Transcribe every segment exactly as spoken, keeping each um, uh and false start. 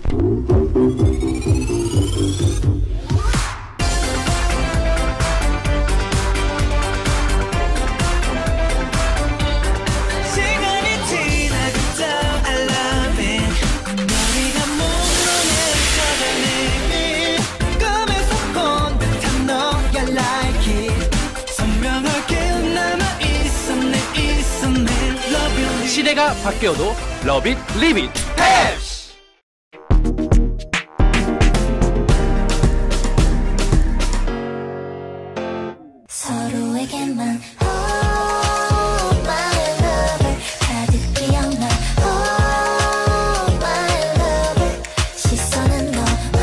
시대가 바뀌어도 러빗 리빗 펩시. 서로에게만 oh my lover 가득 기억나 oh my lover 시선은 너만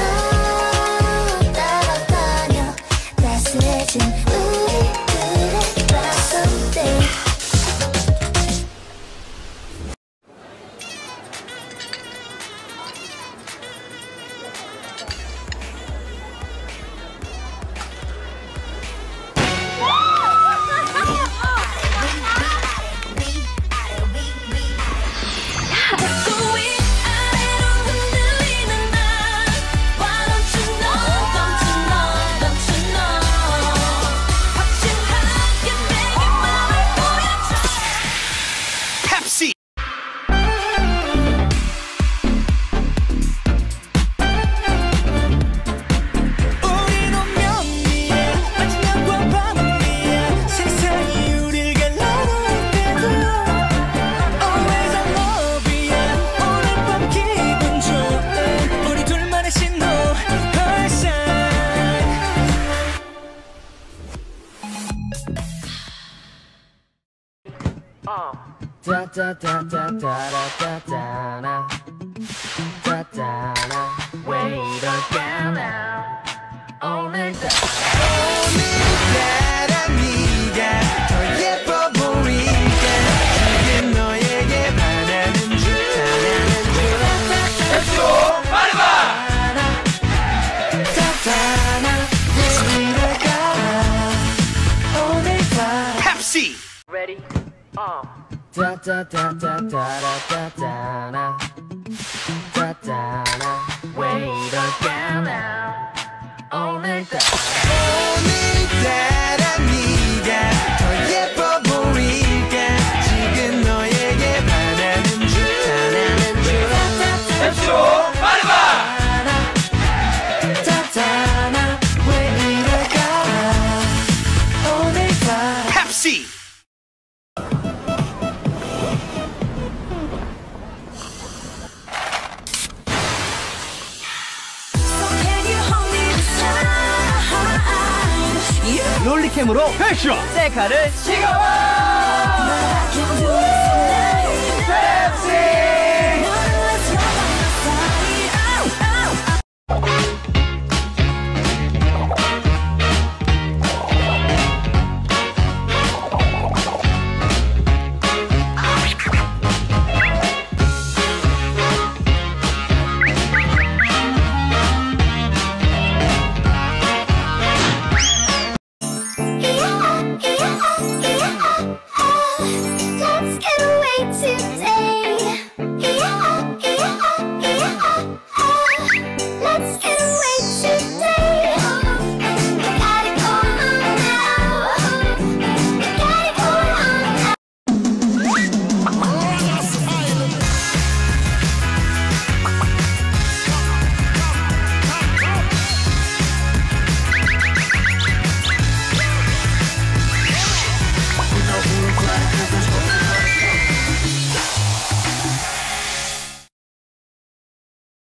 따라다녀 따스해진 우리들의 love someday. 짜짜짜짜짜라짜짜나 짜짜나 왜 이럴까 나 오늘따라 오늘따라 네가 더 예뻐 보이니까 지금 너에게 반하는 줄 반하는 줄 펩시로 말해봐. 짜짜나 왜 이럴까 오늘따라 펩시 Ready? Uh. 짜짜짜짜짜라짜짜나 짜짜나 왜 이럴까 나 오늘따라 오늘따라 네가 더 예뻐 보이니까 지금 너에게 반하는 줄 반하는 줄 펩시로 말해봐. 짜짜나 왜 이럴까 오늘따라 펩시. 롤리캠으로 패션 셀카를 찍어봐.